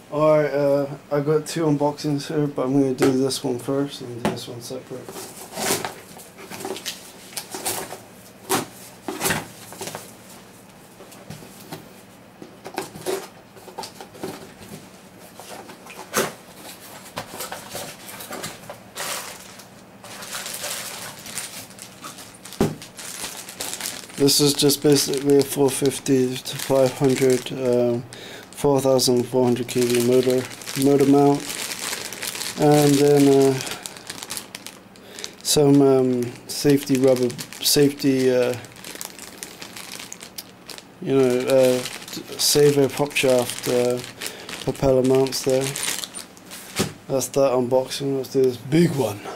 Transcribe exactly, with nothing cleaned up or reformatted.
Alright, uh, I got two unboxings here, but I'm going to do this one first and do this one separate. This is just basically a four fifty to five hundred um, four thousand four hundred k V motor motor mount, and then uh, some um, safety rubber safety uh, you know uh, Saver prop shaft uh, propeller mounts there. That's that unboxing. Let's do this big one.